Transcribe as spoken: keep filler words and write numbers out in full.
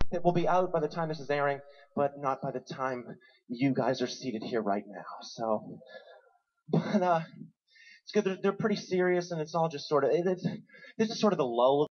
It will be out by the time this is airing, but not by the time you guys are seated here right now. So, but uh, it's good. They're, they're pretty serious, and it's all just sort of it, it's this is sort of the lull